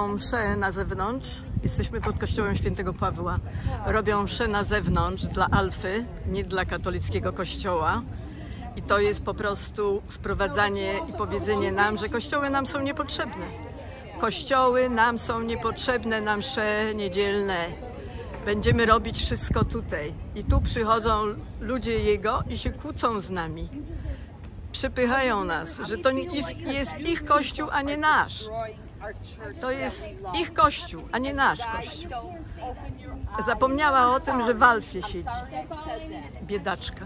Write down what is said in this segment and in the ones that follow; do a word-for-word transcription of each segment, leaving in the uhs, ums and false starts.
robią mszę na zewnątrz. Jesteśmy pod kościołem Świętego Pawła. Robią mszę na zewnątrz dla Alfy, nie dla katolickiego kościoła. I to jest po prostu sprowadzanie i powiedzenie nam, że kościoły nam są niepotrzebne. Kościoły nam są niepotrzebne na msze niedzielne. Będziemy robić wszystko tutaj. I tu przychodzą ludzie Jego i się kłócą z nami. Przypychają nas, że to jest ich kościół, a nie nasz. To jest ich kościół, a nie nasz kościół. Zapomniała o tym, że w Alfie siedzi. Biedaczka.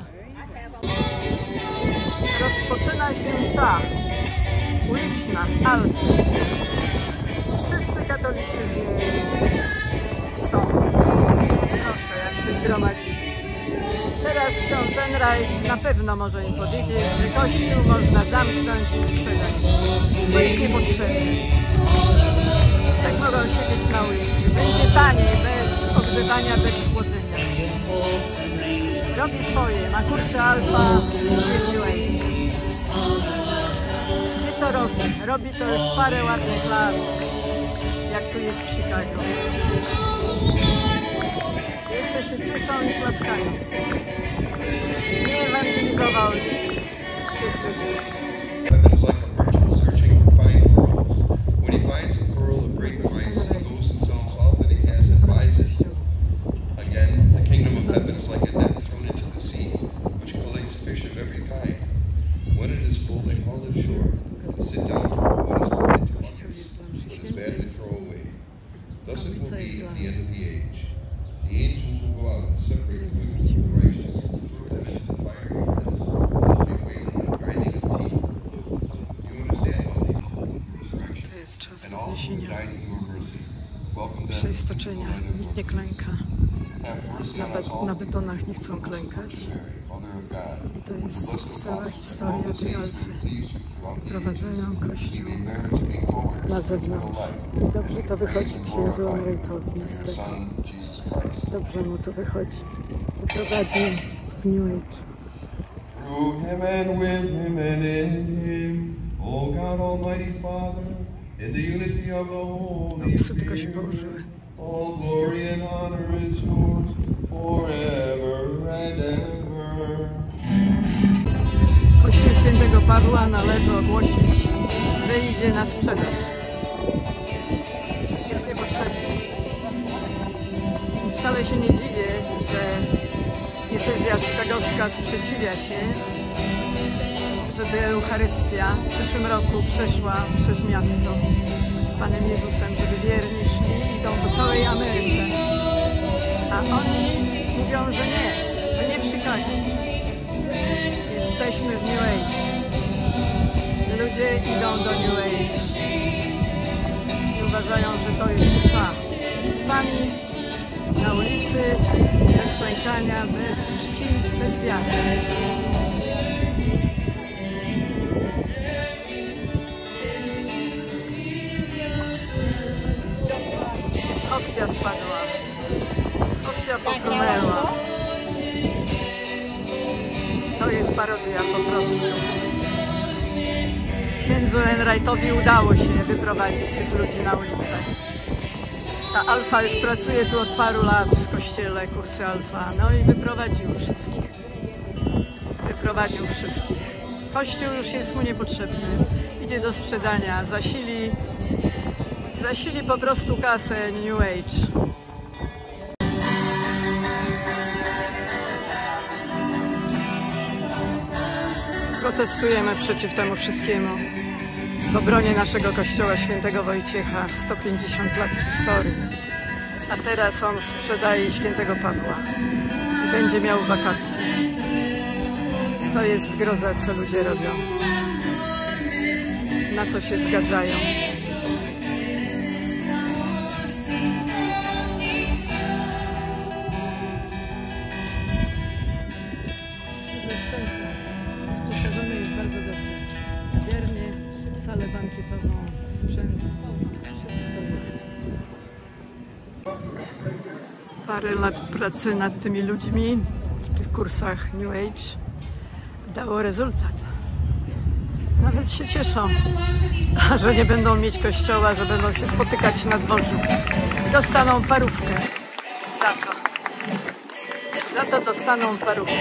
Rozpoczyna się msza uliczna w Alfie. Wszyscy katolicy są. Proszę, jak się zgromadzili. Teraz ksiądz Enright na pewno może im powiedzieć, że kościół można zamknąć i sprzedać. To jest niepotrzebne. Tak mogą siedzieć na ulicy. Będzie taniej, bez ogrzewania, bez chłodzenia. Robi swoje, ma kursy alfa, wie co robi. Robi to już parę ładnych lat, jak tu jest w Chicago. Jeszcze się cieszą i klaskają. Nie ewangelizował nic tych ludzi. To jest czas podniesienia, przeistoczenia, nikt nie klęka. Nawet na betonach nie chcą klękać. I to jest cała historia tej Alfy. Prowadzają kościół na zewnątrz. I dobrze to wychodzi księdzu Enrightowi, niestety. Dobrze mu to wychodzi. Wyprowadził w New Age. Through him and with him and in him, O God Almighty Father, in the unity of the Holy Psy tylko się położyły. all glory and honor is yours forever and ever. Kościół Świętego Pawła należy ogłosić, że idzie na sprzedaż. Jest niepotrzebny. I wcale się nie dziwię, że diecezja chicagowska sprzeciwia się, żeby Eucharystia w przyszłym roku przeszła przez miasto z Panem Jezusem, żeby wierni szli, idą po całej Ameryce. A oni mówią, że nie, że nie w Chicago. Jesteśmy w New Age. Ludzie idą do New Age i uważają, że to jest msza. Sami na ulicy, bez klękania, bez czci, bez wiary. Hostia spadła. Hostia popłynęła. To jest parodia po prostu. Księdzu Enrightowi udało się wyprowadzić tych ludzi na ulicę. Ta Alfa już pracuje tu od paru lat w kościele, kursy Alfa. No i wyprowadził wszystkich. Wyprowadził wszystkich. Kościół już jest mu niepotrzebny. Idzie do sprzedania. Zasili, zasili po prostu kasę New Age. Protestujemy przeciw temu wszystkiemu w obronie naszego kościoła Świętego Wojciecha. sto pięćdziesiąt lat historii. A teraz on sprzedaje Świętego Pawła i będzie miał wakacje. To jest zgroza, co ludzie robią. Na co się zgadzają. Wystawiony jest bardzo dobrze. Wiernie, salę bankietową, sprzęt, wszystko jest. Parę lat pracy nad tymi ludźmi w tych kursach New Age dało rezultat. Nawet się cieszą, że nie będą mieć kościoła, że będą się spotykać na dworzu. Dostaną parówkę za to. Za to dostaną parówkę.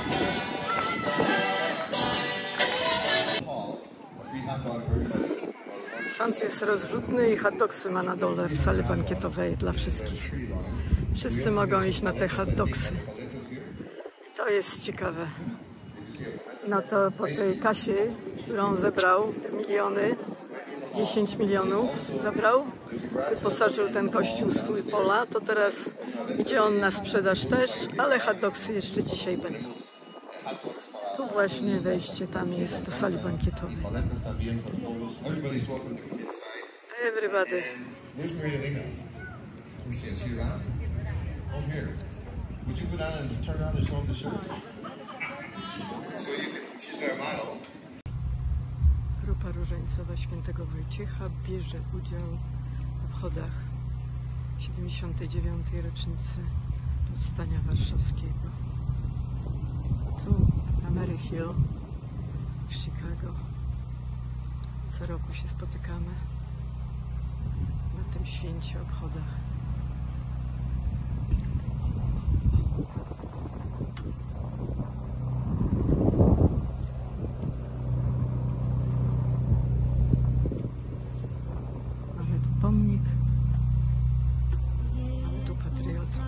Ksiądz jest rozrzutny i hot dogsy ma na dole w sali bankietowej dla wszystkich. Wszyscy mogą iść na te hot dogsy. To jest ciekawe. No to po tej kasie, którą zebrał, te miliony, dziesięć milionów zebrał, wyposażył ten kościół swój pola, to teraz idzie on na sprzedaż też, ale hot dogsy jeszcze dzisiaj będą. Tu właśnie wejście tam jest do sali bankietowej. Everybody. Grupa różańcowa Świętego Wojciecha bierze udział w obchodach siedemdziesiątej dziewiątej rocznicy powstania warszawskiego. Tu na Mary Hill w Chicago co roku się spotykamy na tym święcie obchodach. Mamy tu pomnik, mamy tu patriotów.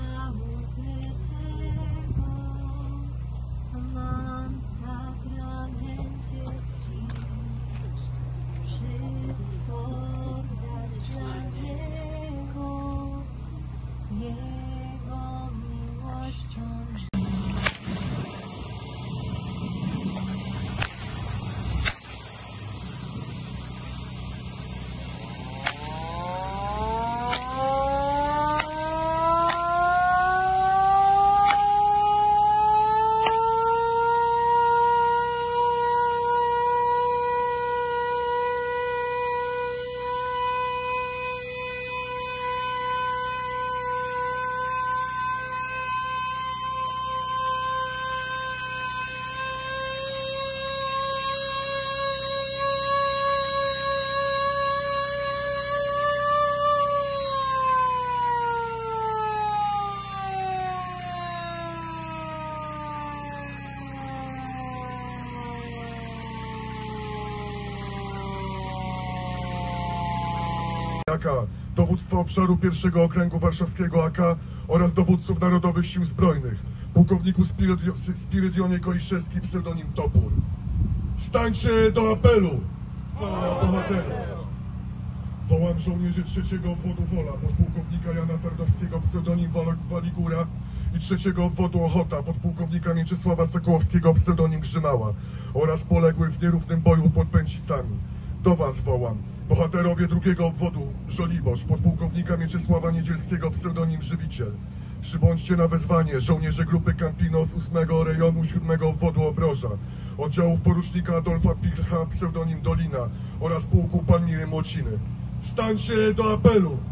A K, dowództwo obszaru pierwszego Okręgu Warszawskiego A K oraz dowódców Narodowych Sił Zbrojnych, pułkowniku Spirydio, Spirydionie Koiszewski, pseudonim Topór. Stańcie do apelu! Chwała bohaterom! Wołam żołnierzy trzeciego obwodu Wola, podpułkownika Jana Tardowskiego, pseudonim Waligura i trzeciego obwodu Ochota, podpułkownika Mieczysława Sokołowskiego, pseudonim Grzymała oraz poległych w nierównym boju pod Pęcicami. Do was wołam. Bohaterowie drugiego obwodu Żoliborz, podpułkownika Mieczysława Niedzielskiego, pseudonim Żywiciel. Przybądźcie na wezwanie żołnierze grupy Campino z ósmego rejonu siódmego obwodu Obroża, oddziałów porucznika Adolfa Pilcha, pseudonim Dolina oraz pułku Palmiry Młociny. Stańcie do apelu!